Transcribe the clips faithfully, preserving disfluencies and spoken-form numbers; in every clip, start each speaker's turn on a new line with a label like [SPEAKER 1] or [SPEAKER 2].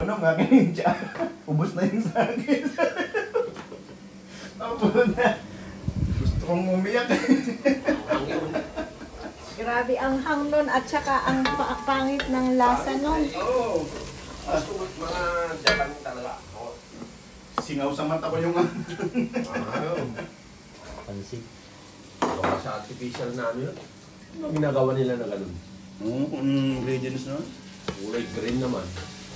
[SPEAKER 1] Ano nga kininja? Ubus na yung sa akin. Abo na. Gusto kong umiyak.
[SPEAKER 2] Grabe ang hang nun at saka ang pa pangit ng lasa nun.
[SPEAKER 1] Oo.
[SPEAKER 3] Gusto mo mga Japan talaga.
[SPEAKER 1] Singaw sa mata ko yung ano.
[SPEAKER 4] Pansit.
[SPEAKER 3] Baka sa artificial na ano yun. Ano ginagawa nila na ganun?
[SPEAKER 1] Oo, kung ingredients na.
[SPEAKER 3] Kulay green naman.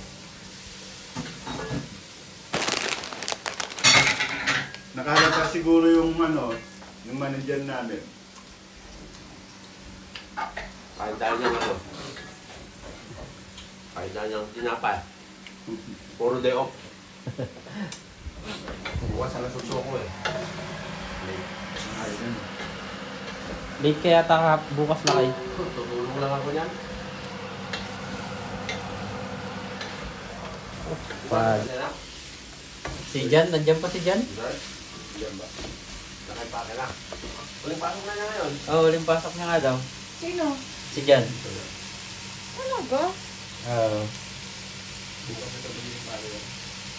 [SPEAKER 1] Nakalata siguro yung ano, yung manager namin.
[SPEAKER 3] Kahit dahil niyang ano. Kahit dahil niyang tinapay. Puro day off. Bukas alas otso ko eh.
[SPEAKER 4] Late kaya taka bukas na kayo.
[SPEAKER 3] Tutulong lang ako niyan.
[SPEAKER 4] Pag... Si Jan, nandiyan pa si Jan?
[SPEAKER 3] Diyan ba? Nakipake na. Uling pasok na niya ngayon.
[SPEAKER 4] Oo, oh, uling pasok niya nga daw.
[SPEAKER 2] Sino?
[SPEAKER 4] Si Jan.
[SPEAKER 2] Ano ba?
[SPEAKER 4] Oo.
[SPEAKER 3] Bukas ito bilhin yung pare yan.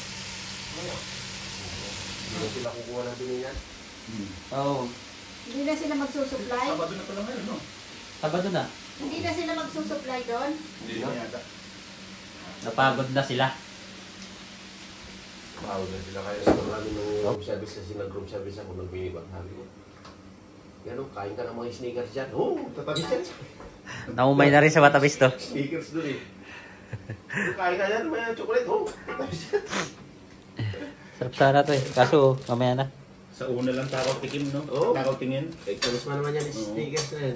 [SPEAKER 3] Hindi sila kukuha ng biningan.
[SPEAKER 4] Oo.
[SPEAKER 2] Hindi na sila magsusupply?
[SPEAKER 1] Sabado na pala ngayon, no?
[SPEAKER 4] Sabado na.
[SPEAKER 2] Hindi na sila magsusupply doon?
[SPEAKER 1] Hindi na yata.
[SPEAKER 4] Napagod na sila.
[SPEAKER 3] Wow, na sila kaya sa namin ng group service kasi nag-group service ako nag-binigot. Sabi ko, yan o, kain ka ng mga sneakers dyan. Oo, oh, tatabi dyan.
[SPEAKER 4] Naumay na rin sa matabis to.
[SPEAKER 3] Sneakers doon eh. Kain ka dyan, may chocolate. Oo, oh, tatabi dyan.
[SPEAKER 4] Sarap sana to eh. Kaso, mamaya na.
[SPEAKER 1] Sa una lang takaw tikim, no?
[SPEAKER 3] Oo.
[SPEAKER 1] Takaw tingin.
[SPEAKER 3] Eh, tulos mo naman yan yung sneakers na yan.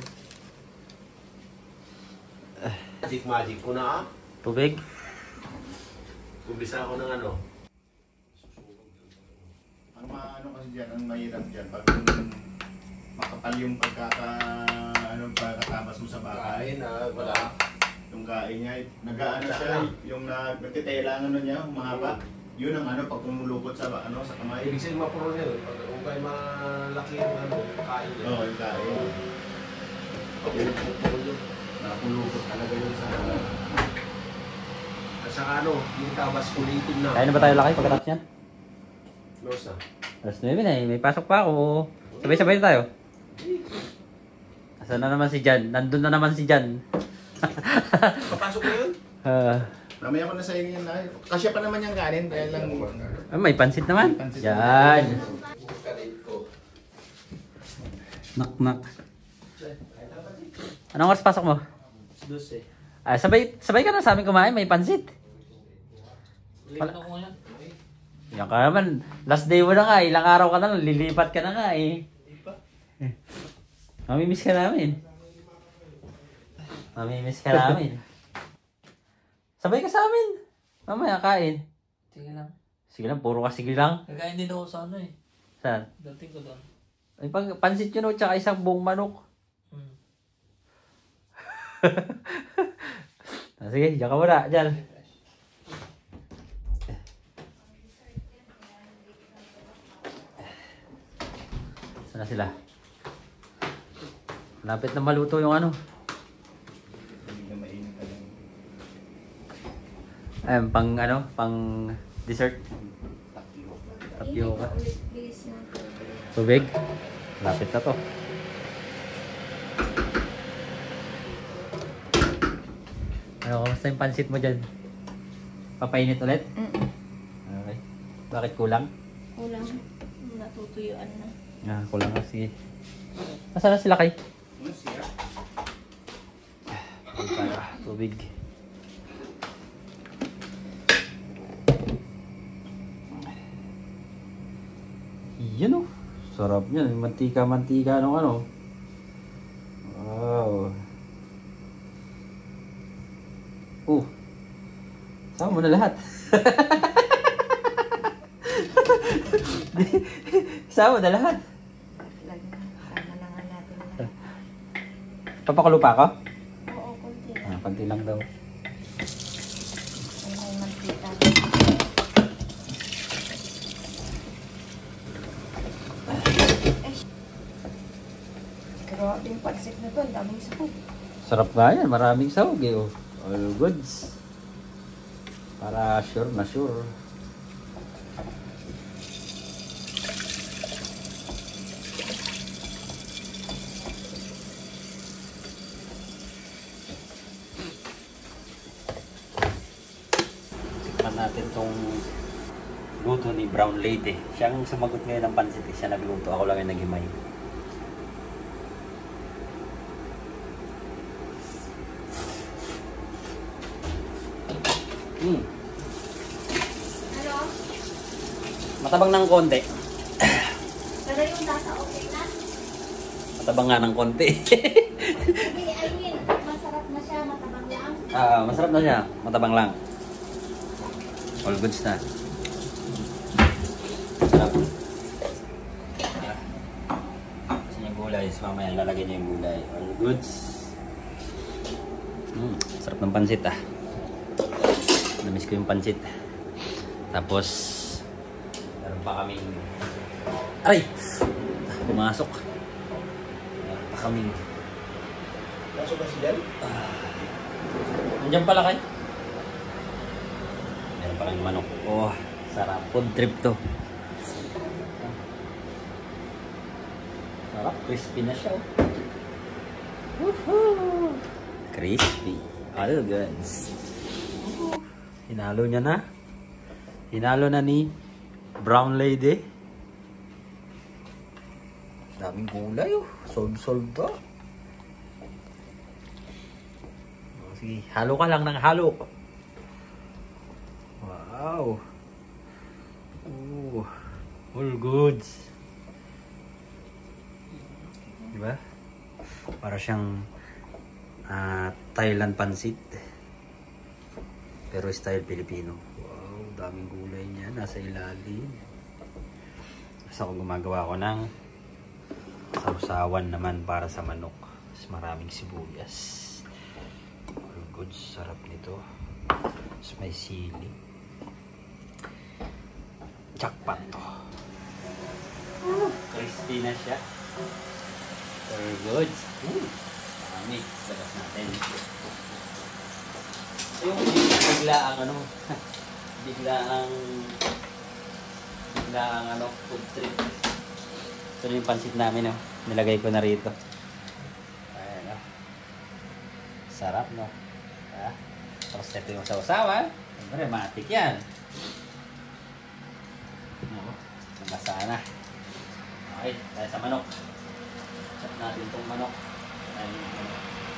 [SPEAKER 3] Magic magic ko na ah.
[SPEAKER 4] Tubig.
[SPEAKER 3] Kumbisa ako ng ano.
[SPEAKER 1] Ang maano kasi dyan, ang mahirap dyan, pag makapal yung pagkaka, ano, pagkatabas mo sa baka.
[SPEAKER 3] Kain ah, wala.
[SPEAKER 1] Yung kain niya, nag-ano siya, yung nag- nagtitela ang ano niya, mahaba. Yun ang ano, pag tumulupot sa, ano, sa kamay.
[SPEAKER 3] Ibig sabihin mapuro niya. Pag kung kayo malaki yung ano, kain niya.
[SPEAKER 1] Oo, yung kain.
[SPEAKER 3] Pag pupuro yun.
[SPEAKER 1] Napulupot talaga yun sa...
[SPEAKER 3] At saka ano, yung tabas kulitin na.
[SPEAKER 4] Kaya na ba tayo lakay pagkatapos yan?
[SPEAKER 3] Nurse na.
[SPEAKER 4] Alas nuwebe na eh. May pasok pa ako. Sabay-sabay na tayo. Asan na naman si Jan? Nandun na naman si Jan.
[SPEAKER 3] Papasok na yun?
[SPEAKER 4] Ah,
[SPEAKER 1] Mamaya ko na sa inyo yan na. Kasya pa naman yung kanin, dahil lang...
[SPEAKER 4] ah, may pansit naman.
[SPEAKER 1] May pansit
[SPEAKER 4] Yan.
[SPEAKER 3] Kanin ko.
[SPEAKER 4] Nak nak. Anong oras pasok mo?
[SPEAKER 5] Dos eh.
[SPEAKER 4] Ah, sabay sabay ka na sa amin kumain, may pansit.
[SPEAKER 5] Lipat ako ngayon.
[SPEAKER 4] Yan ka naman. Last day mo na nga, ilang araw ka na, lilipat ka na nga eh. Mamimiss ka namin. Mamimiss ka namin. Sabay ka sa amin. Mamaya kain.
[SPEAKER 5] Sige lang.
[SPEAKER 4] Sige lang, puro ka sige lang.
[SPEAKER 5] Nagkain din ako sa ano eh.
[SPEAKER 4] Saan?
[SPEAKER 5] Dating ko doon.
[SPEAKER 4] Ay, pag, pansit yun o, tsaka isang buong manok.
[SPEAKER 5] Hmm.
[SPEAKER 4] Ah, sige, diyan ka muna. Diyan. Saan na sila? Lapit na maluto yung ano.
[SPEAKER 1] Hindi na mainit ka lang.
[SPEAKER 4] Ayun, pang ano, pang dessert. Tapioca.
[SPEAKER 2] Ulit please na.
[SPEAKER 4] Tubig. Lapit na to. Ano, kamusta yung pansit mo dyan? Papainit ulit?
[SPEAKER 2] Mm-mm.
[SPEAKER 4] Okay. Bakit kulang?
[SPEAKER 2] Kulang. Natutuyuan na.
[SPEAKER 4] Ah, kulang na. Sige. Nasaan na sila kay?
[SPEAKER 1] Ano siya?
[SPEAKER 4] Para tubig. Yan oh. Sarap yan. Mantika-mantika nung ano. Wow. Oh. Sama mo na lahat. Sama mo na lahat.
[SPEAKER 2] Lag na. Sama na nga natin na.
[SPEAKER 4] Papakulo pa ako?
[SPEAKER 2] Oo, kunti.
[SPEAKER 4] Ah, konti lang daw.
[SPEAKER 2] Ay, may mantika. Grabe yung pansip na to. Ang daming sahog.
[SPEAKER 4] Sarap nga yan. Maraming sahog eh. Oh. All goods. Para sure na sure. Tikman natin tong luto ni Brown Lady. Siya ang sumagot ngayon ng pansit. Siya nagluto. Ako lang yung naghimay. Hmm.
[SPEAKER 2] Ano?
[SPEAKER 4] Matabang ng konti.
[SPEAKER 2] Pero yung lasa okay na?
[SPEAKER 4] Matabang nga ng konti.
[SPEAKER 2] Hindi, I mean, masarap na siya, matabang lang.
[SPEAKER 4] Ah, masarap na siya. Matabang lang. All goods na. Sarap. Ah. Kasi yung gulay. Mamaya lalagyan niyo yung gulay. All goods. Hmm, sarap ng pansit ah. Namiss ko yung pansit. Tapos, meron pa kaming... Ay! Pumasok. Meron pa kaming...
[SPEAKER 1] Kaso ba siya?
[SPEAKER 4] Nandiyan pala kayo? Meron pa kaming manok. Oh, sarap. Food trip to. Sarap. Crispy na siya. Oh. Woohoo! Crispy. All goods. Hinalo niya na. Hinalo na ni Brown Lady. Daming gulay oh. Solve-solve to. Oh, sige, halo ka lang ng halo. Wow. Oh, all goods. Diba? Para siyang uh, Thailand pansit. Pero style Filipino. Wow, daming gulay niya. Nasa ilalim. Tapos ako gumagawa ko ng sausawan naman para sa manok. Tapos maraming sibuyas. All good. Sarap nito. Tapos may sili. Jackpot to. Crispy na siya. All good. Marami. Sabas natin. Yung bigla ang ano, bigla ang bigla ang ano, food trip. Ito yung pansit namin, no? Nilagay ko na rito. Ayan, no? Sarap, no? Ha? Tapos ito yung sausawan. Siyempre, matik yan. No? Nabasa na. Okay, tayo sa manok. Check natin itong manok. Ayan yung manok.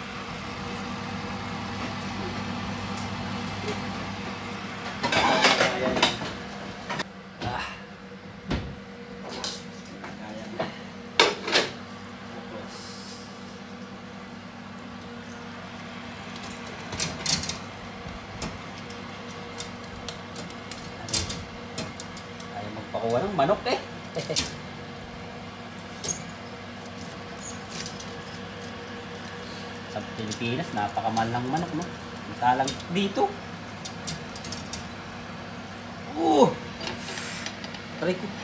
[SPEAKER 4] Ayan. Ah. Ayan. Tapos. Ayaw magpakuha ng manok eh. Sa Pilipinas, napakamahal ng manok, no? Salang dito. Oh! Taray ko.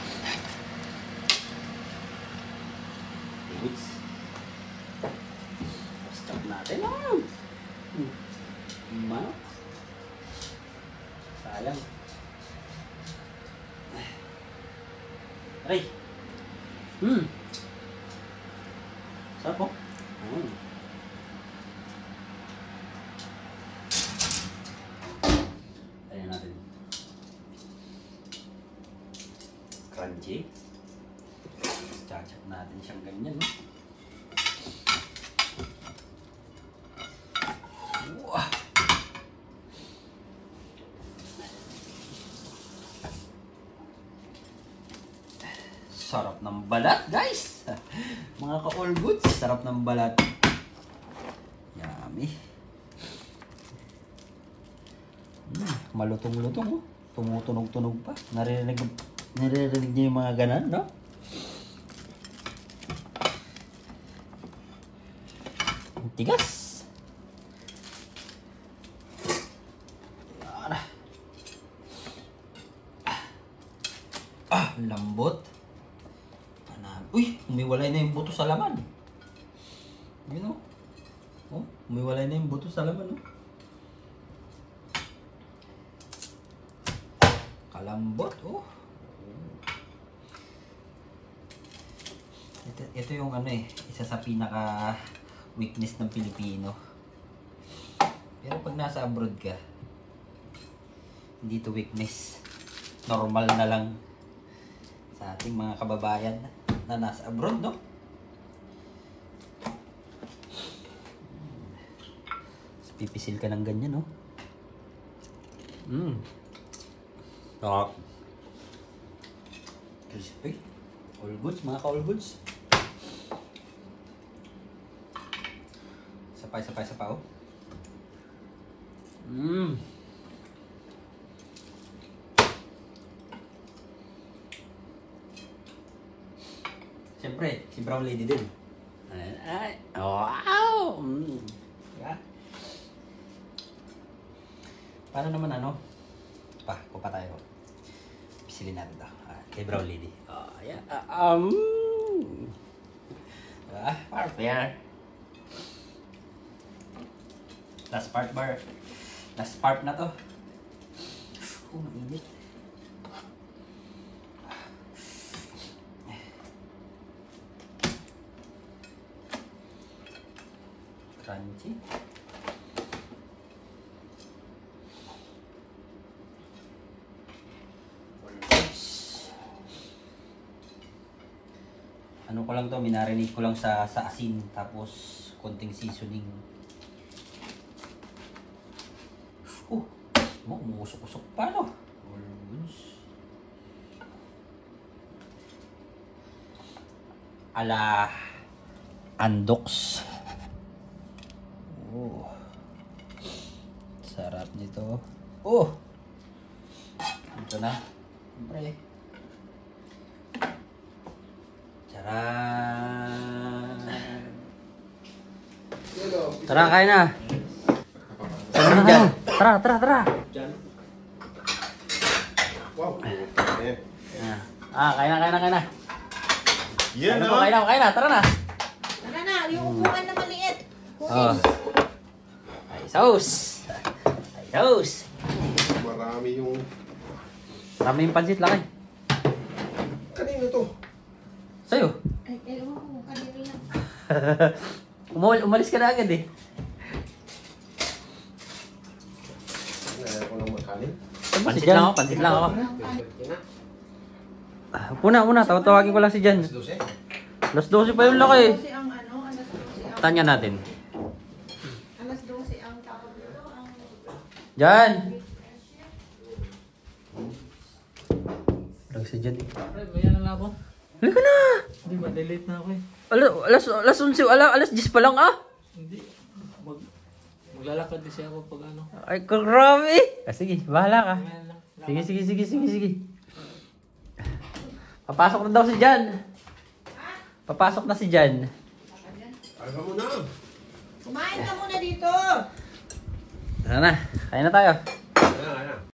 [SPEAKER 4] Goods. Stop natin. Oh! Manok. Sayang. Taray. Hmm. Sarap po. Hmm. Crunchy. Chachak natin siyang ganyan, no? Wow. Sarap ng balat, guys. Mga ka-all goods, sarap ng balat. Yummy. Mm, malutong-lutong, oh. Tumutunog-tunog pa. Naririnig Naririnig niyo yung mga ganan, no? Ang tigas. Ah, ah, lambot. Uy, umiwalay na yung buto sa laman. Yun, oh. Oh, umiwalay na yung buto sa laman, oh. Napakalambot, oh. Ito, ito yung ano eh, isa sa pinaka weakness ng Pilipino. Pero pag nasa abroad ka, hindi to weakness. Normal na lang sa ating mga kababayan na nasa abroad, no? So, pipisil ka ng ganyan, no? Mmm. Ah. Crispy. All goods, mga ka-all goods. Sapay, sapay, sapay, oh. Mmm. Siyempre, si Brown Lady din. Ay, ay, wow! Mm. Diba? Paano naman ano? Pa, kupa tayo. Pisilin natin ito. Ah, kay Brown Lady. Oh, yeah. Uh, um. Diba? Part there. Last part bar. Last part na to. Oh, mainit. Crunchy. Ano ko lang to, minarinate ko lang sa sa asin tapos konting seasoning. Oh, mo umusok-usok pa no. Ala Andox. Oh. Sarap nito. Oh. Ito na. Siyempre. Charan. Tara, kain na. Tara na dyan. Tara, tara, tara.
[SPEAKER 3] Wow.
[SPEAKER 4] Ah, kain na, kain na, kain na.
[SPEAKER 1] Yan
[SPEAKER 4] Kain na
[SPEAKER 1] no?
[SPEAKER 4] po, kain na, kain na. Tara na.
[SPEAKER 2] Tara na, yung upuan na maliit.
[SPEAKER 4] Oh. Ay, sauce. Ay, sauce.
[SPEAKER 3] Marami yung...
[SPEAKER 4] Marami yung pansit lang eh.
[SPEAKER 3] Kanino to?
[SPEAKER 4] Sa'yo.
[SPEAKER 2] Ay, ewan ko, kanino yan.
[SPEAKER 4] Umal umalis ka na agad eh.
[SPEAKER 3] Naya ko lang makanin.
[SPEAKER 4] Pansit lang ako, pansit lang ako.
[SPEAKER 3] Kina.
[SPEAKER 4] Ah, Una, una, tawag-tawagin ko lang si Jan.
[SPEAKER 3] Dose.
[SPEAKER 4] Alas dose pa yung laki eh.
[SPEAKER 2] Kasi ang ano, alas dose ang...
[SPEAKER 4] Tanya natin.
[SPEAKER 2] Alas dose ang tawag dito, ang...
[SPEAKER 4] Jan! Lang si Jan eh.
[SPEAKER 5] Pre, bayan na ako.
[SPEAKER 4] Halika na!
[SPEAKER 5] Hindi, ma-delete na ako eh.
[SPEAKER 4] Alas, alas, alas, alas, alas, alas diyes pa lang ah!
[SPEAKER 5] Hindi. Mag, maglalakad kasi ako pag ano.
[SPEAKER 4] Ay, grabe! Ah, sige, bahala ka.
[SPEAKER 5] Bayan lang.
[SPEAKER 4] Sige, sige, sige, sige, sige. Papasok na daw si Jan. Papasok na si Jan.
[SPEAKER 3] Ay ka muna.
[SPEAKER 2] Kumain ka muna dito!
[SPEAKER 4] Tara na, kain na tayo.
[SPEAKER 3] Ayan, ayan.